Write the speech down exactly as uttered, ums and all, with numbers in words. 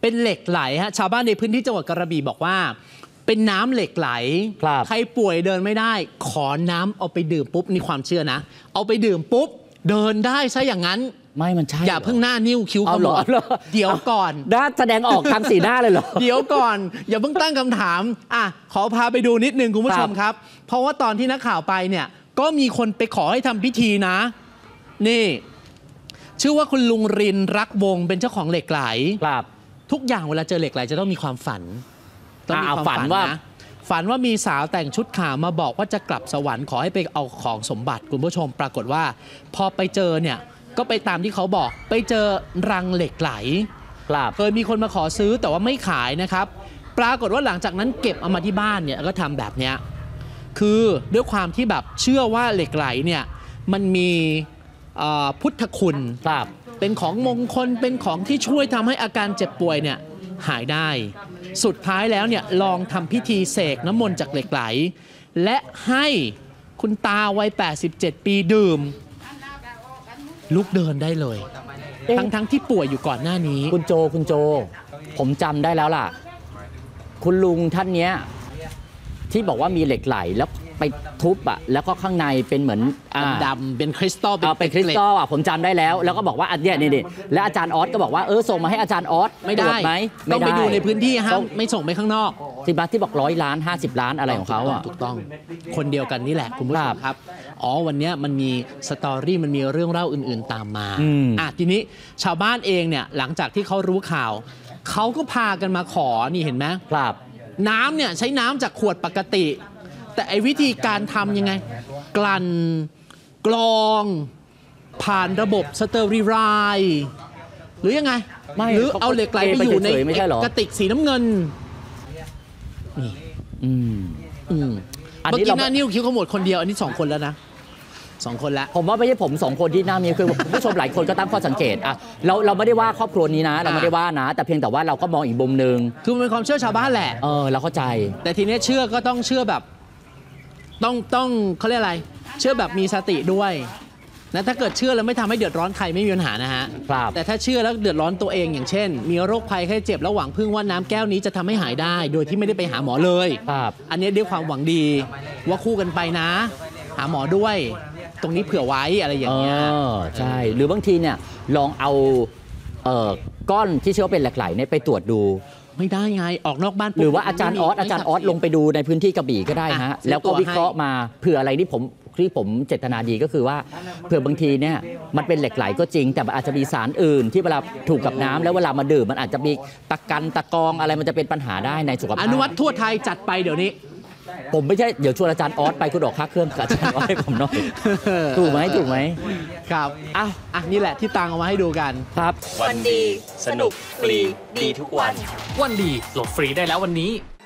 เป็นเหล็กไหลฮะชาวบ้านในพื้นที่จังหวัดกระบี่บอกว่าเป็นน้ำเหล็กไหลใครป่วยเดินไม่ได้ขอน้ำเอาไปดื่มปุ๊บนี่ความเชื่อนะเอาไปดื่มปุ๊บเดินได้ซะอย่างนั้นไม่มันใช่อย่าเพิ่งหน้านิ้วคิ้วขมวดเดี๋ยวก่อนด้าแสดงออกทางสีหน้าเลยเหรอเดี๋ยวก่อนอย่าเพิ่งตั้งคำถามอ่ะขอพาไปดูนิดนึงคุณผู้ชมครับเพราะว่าตอนที่นักข่าวไปเนี่ยก็มีคนไปขอให้ทำพิธีนะนี่ชื่อว่าคุณลุงรินรักวงเป็นเจ้าของเหล็กไหลครับทุกอย่างเวลาเจอเหล็กไหลจะต้องมีความฝันต้องมีความฝันว่าฝันว่ามีสาวแต่งชุดขาวมาบอกว่าจะกลับสวรรค์ขอให้ไปเอาของสมบัติคุณผู้ชมปรากฏว่าพอไปเจอเนี่ยก็ไปตามที่เขาบอกไปเจอรังเหล็กไหลเคยมีคนมาขอซื้อแต่ว่าไม่ขายนะครับปรากฏว่าหลังจากนั้นเก็บเอามาที่บ้านเนี่ยก็ทำแบบเนี้ยคือด้วยความที่แบบเชื่อว่าเหล็กไหลเนี่ยมันมีพุทธคุณเป็นของมงคลเป็นของที่ช่วยทำให้อาการเจ็บป่วยเนี่ยหายได้สุดท้ายแล้วเนี่ยลองทำพิธีเสกน้ำมนต์จากเหล็กไหลและให้คุณตาวัยแปดสิบเจ็ดปีดื่มลุกเดินได้เลยทั้งทั้งที่ป่วยอยู่ก่อนหน้านี้คุณโจคุณโจผมจำได้แล้วล่ะคุณลุงท่านเนี้ยที่บอกว่ามีเหล็กไหลแล้วไปทุบอ่ะแล้วก็ข้างในเป็นเหมือนดำๆเป็นคริสตัลเป็นคริสตัลอ่ะผมจำได้แล้วแล้วก็บอกว่าอันเนี้ยนี่ๆและอาจารย์ออสก็บอกว่าเออส่งมาให้อาจารย์ออสไม่ได้ไหมต้องไปดูในพื้นที่ห้ามไม่ส่งไปข้างนอกที่บัตที่บอกร้อยล้านห้าสิบล้านอะไรของเขาอ่ะถูกต้องคนเดียวกันนี่แหละคุณผู้ชมครับอ๋อวันนี้มันมีสตอรี่มันมีเรื่องเล่าอื่นๆตามมาอ่ะทีนี้ชาวบ้านเองเนี่ยหลังจากที่เขารู้ข่าวเขาก็พากันมาขอนี่เห็นไหมครับน้ำเนี่ยใช้น้ำจากขวดปกติแต่ไอ้วิธีการทำยังไงกลั่นกรองผ่านระบบสเตอริไลซ์หรือยังไงหรือเอาเหล็กไหลไปอยู่ในกระติกสีน้ำเงินนี่อืมอืมเมื่อกี้หน้านิ้วคิ้วขมวดคนเดียวอันนี้สองคนแล้วนะสองคนแล้วผมว่าไม่ใช่ผมสองคนที่หน้ามีคือคุณผู้ชมหลายคนก็ตั้งข้อสังเกตอ่ะเราเราไม่ได้ว่าครอบครัวนี้นะเราไม่ได้ว่านะแต่เพียงแต่ว่าเราก็มองอีกมุมนึงคือมันเป็นความเชื่อชาวบ้านแหละเออเราเข้าใจแต่ทีนี้เชื่อก็ต้องเชื่อแบบต้องต้องเขาเรียกอะไรเชื่อแบบมีสติด้วยนะถ้าเกิดเชื่อแล้วไม่ทำให้เดือดร้อนใครไม่มีปัญหานะฮะแต่ถ้าเชื่อแล้วเดือดร้อนตัวเองอย่างเช่นมีโรคภัยไข้เจ็บแล้วหวังพึ่งว่าน้ำแก้วนี้จะทำให้หายได้โดยที่ไม่ได้ไปหาหมอเลยอันนี้ด้วยความหวังดีว่าคู่กันไปนะหาหมอด้วยตรงนี้เผื่อไว้อะไรอย่างเงี้ยใช่หรือบางทีเนี่ยลองเอาเอ่อก้อนที่เชื่อว่าเป็นเหล็กไหลเนี่ยไปตรวจดูไม่ได้ไงออกนอกบ้านหรือว่าอาจารย์ออสอาจารย์ออสลงไปดูในพื้นที่กระบี่ก็ได้ฮะแล้วก็วิเคราะห์มาเผื่ออะไรที่ผมที่ผมเจตนาดีก็คือว่าเผื่อบางทีเนี่ยมันเป็นเหล็กไหลก็จริงแต่มันอาจจะมีสารอื่นที่เวลาถูกกับน้ำแล้วเวลามาดื่มมันอาจจะมีตะกันตะกองอะไรมันจะเป็นปัญหาได้ในสุขภาพอนุวัตทั่วไทยจัดไปเดี๋ยวนี้ผมไม่ใช่เดี๋ยวชวนอาจารย์ออสไปคุณออกค่าเครื่องกับอาจารย์ออสให้ผมหน่อยถูกไหมถูกไหมครับอ่ะอ่ะนี่แหละที่ตังเอามาให้ดูกันครับวันดีสนุกฟรีดีทุกวันวันดีโหลดฟรีได้แล้ววันนี้